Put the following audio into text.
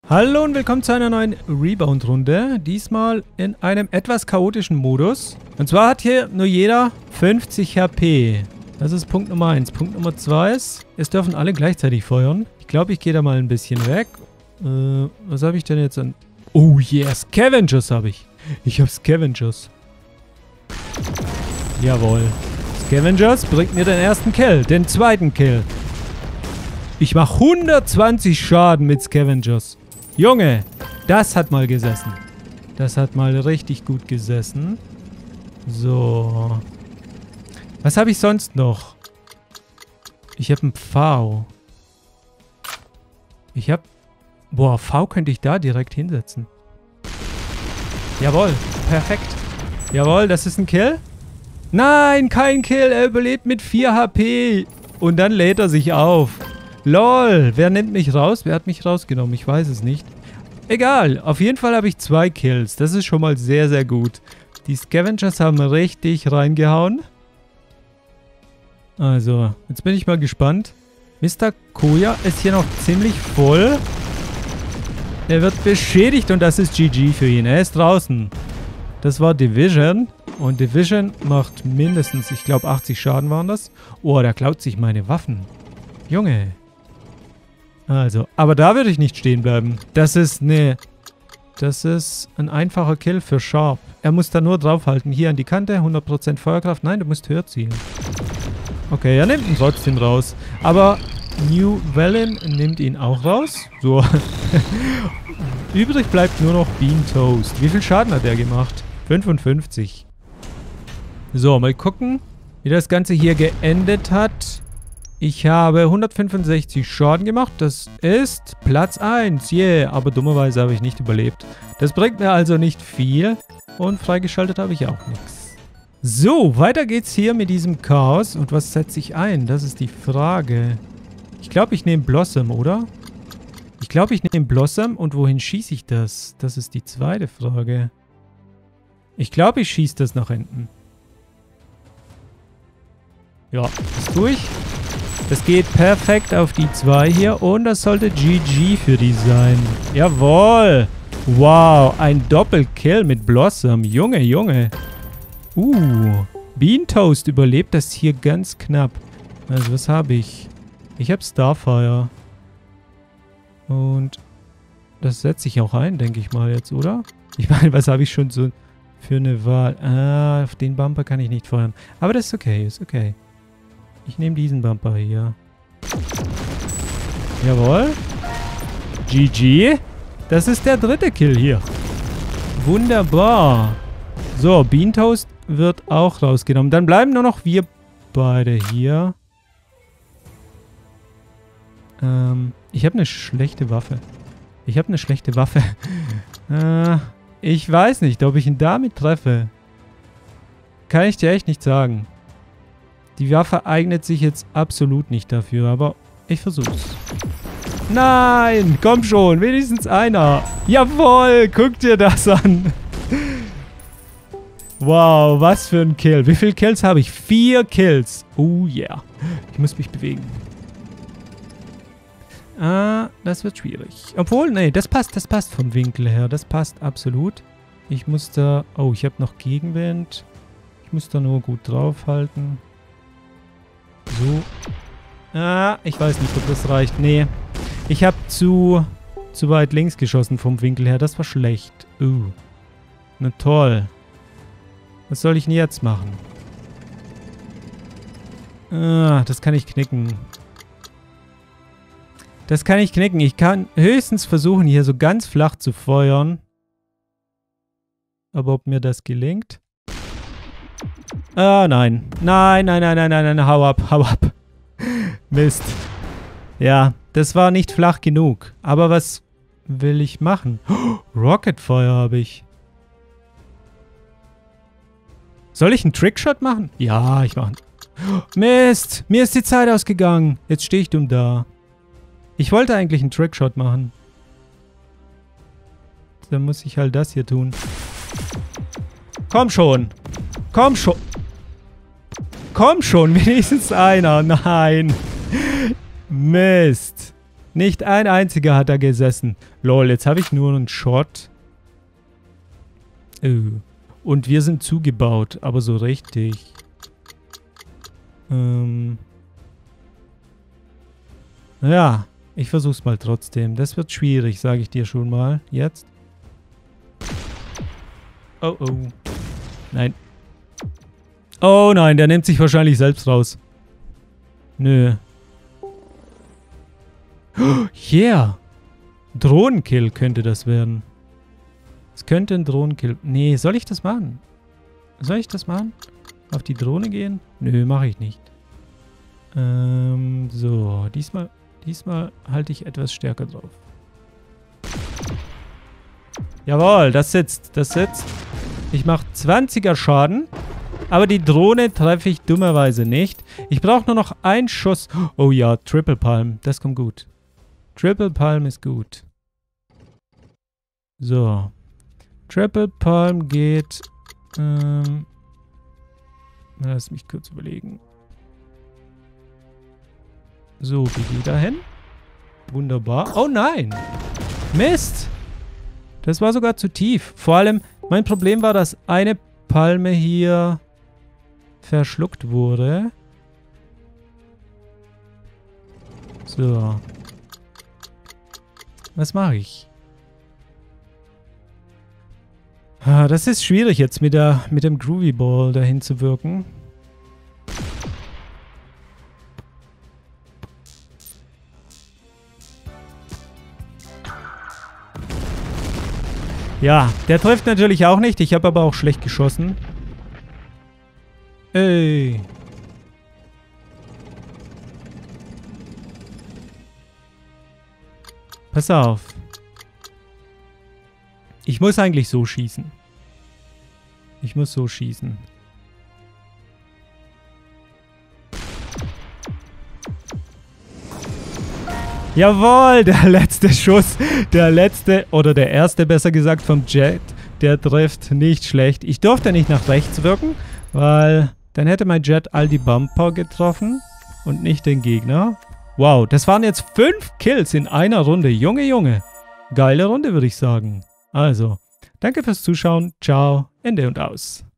Hallo und willkommen zu einer neuen Rebound-Runde. Diesmal in einem etwas chaotischen Modus. Und zwar hat hier nur jeder 50 HP. Das ist Punkt Nummer 1. Punkt Nummer 2 ist, es dürfen alle gleichzeitig feuern. Ich glaube, ich gehe da mal ein bisschen weg. Was habe ich denn jetzt an... Oh yeah, Scavengers habe ich. Ich habe Scavengers. Jawohl. Scavengers bringt mir den ersten Kill, den zweiten Kill. Ich mache 120 Schaden mit Scavengers. Junge, das hat mal gesessen. Das hat mal richtig gut gesessen. So. Was habe ich sonst noch? Ich habe einen V. Ich habe... Boah, V könnte ich da direkt hinsetzen. Jawohl, perfekt. Jawohl, das ist ein Kill. Nein, kein Kill. Er überlebt mit 4 HP. Und dann lädt er sich auf. LOL, wer nimmt mich raus? Wer hat mich rausgenommen? Ich weiß es nicht. Egal, auf jeden Fall habe ich 2 Kills. Das ist schon mal sehr, sehr gut. Die Scavengers haben richtig reingehauen. Also, jetzt bin ich mal gespannt. Mr. Koja ist hier noch ziemlich voll. Er wird beschädigt und das ist GG für ihn. Er ist draußen. Das war Division. Und Division macht mindestens, ich glaube 80 Schaden waren das. Oh, der klaut sich meine Waffen. Junge. Also, aber da würde ich nicht stehen bleiben. Das ist ein einfacher Kill für Sharp. Er muss da nur draufhalten. Hier an die Kante, 100% Feuerkraft. Nein, du musst höher zielen. Okay, er nimmt ihn trotzdem raus. Aber New Velen nimmt ihn auch raus. So. Übrig bleibt nur noch Bean Toast. Wie viel Schaden hat er gemacht? 55. So, mal gucken, wie das Ganze hier geendet hat. Ich habe 165 Schaden gemacht. Das ist Platz 1. Yeah, aber dummerweise habe ich nicht überlebt. Das bringt mir also nicht viel. Und freigeschaltet habe ich auch nichts. So, weiter geht's hier mit diesem Chaos. Und was setze ich ein? Das ist die Frage. Ich glaube, ich nehme Blossom, oder? Ich glaube, ich nehme Blossom. Und wohin schieße ich das? Das ist die zweite Frage. Ich glaube, ich schieße das nach hinten. Ja, das tue ich. Das geht perfekt auf die 2 hier und das sollte GG für die sein. Jawohl. Wow, ein Doppelkill mit Blossom. Junge, Junge. Bean Toast überlebt das hier ganz knapp. Also, was habe ich? Ich habe Starfire. Und das setze ich auch ein, denke ich mal jetzt, oder? Ich meine, was habe ich schon so für eine Wahl? Ah, auf den Bumper kann ich nicht feuern. Aber das ist okay, ist okay. Ich nehme diesen Bumper hier. Jawohl. GG. Das ist der dritte Kill hier. Wunderbar. So, Bean Toast wird auch rausgenommen. Dann bleiben nur noch wir beide hier. Ich habe eine schlechte Waffe. Ich weiß nicht, ob ich ihn damit treffe. Kann ich dir echt nicht sagen. Die Waffe eignet sich jetzt absolut nicht dafür, aber ich versuch's. Nein, komm schon, wenigstens einer. Jawohl, guck dir das an. Wow, was für ein Kill. Wie viele Kills habe ich? 4 Kills. Oh yeah. Ich muss mich bewegen. Das wird schwierig. Obwohl, nee, das passt vom Winkel her. Das passt absolut. Ich muss da... Oh, ich habe noch Gegenwind. Ich muss da nur gut draufhalten. So. Ich weiß nicht, ob das reicht. Nee. Ich habe zu weit links geschossen vom Winkel her. Das war schlecht. Na toll. Was soll ich denn jetzt machen? Das kann ich knicken. Das kann ich knicken. Ich kann höchstens versuchen, hier so ganz flach zu feuern. Aber ob mir das gelingt? Nein. Nein. Hau ab. Mist. Ja, das war nicht flach genug. Aber was will ich machen? Rocket Fire habe ich. Soll ich einen Trickshot machen? Ja, ich mache einen. Mist, mir ist die Zeit ausgegangen. Jetzt stehe ich dumm da. Ich wollte eigentlich einen Trickshot machen. Dann muss ich halt das hier tun. Komm schon. Komm schon. Komm schon, wenigstens einer. Nein. Mist. Nicht ein einziger hat da gesessen. Lol, jetzt habe ich nur einen Shot. Oh. Und wir sind zugebaut, aber so richtig. Naja, ich versuch's mal trotzdem. Das wird schwierig, sage ich dir schon mal. Jetzt. Oh, oh. Nein. Oh nein, der nimmt sich wahrscheinlich selbst raus. Nö. Oh, yeah. Drohnenkill könnte das werden. Es könnte ein Drohnenkill... Nee, soll ich das machen? Soll ich das machen? Auf die Drohne gehen? Nö, mache ich nicht. So, diesmal halte ich etwas stärker drauf. Jawohl, das sitzt, das sitzt. Ich mache 20er Schaden, aber die Drohne treffe ich dummerweise nicht. Ich brauche nur noch einen Schuss. Oh ja, Triple Palm, das kommt gut. Triple Palm ist gut. So. Triple Palm geht... lass mich kurz überlegen. So, wie geht da hin? Wunderbar. Oh nein! Mist! Das war sogar zu tief. Vor allem, mein Problem war, dass eine Palme hier verschluckt wurde. So. Was mache ich? Das ist schwierig jetzt mit dem Groovy Ball dahin zu wirken. Ja, der trifft natürlich auch nicht. Ich habe aber auch schlecht geschossen. Ey. Pass auf. Ich muss eigentlich so schießen. Ich muss so schießen. Jawohl, der letzte Schuss. Der letzte, oder der erste besser gesagt vom Jet. Der trifft nicht schlecht. Ich durfte nicht nach rechts wirken, weil dann hätte mein Jet all die Bumper getroffen und nicht den Gegner. Wow, das waren jetzt 5 Kills in einer Runde. Junge, Junge. Geile Runde, würde ich sagen. Also, danke fürs Zuschauen. Ciao, Ende und aus.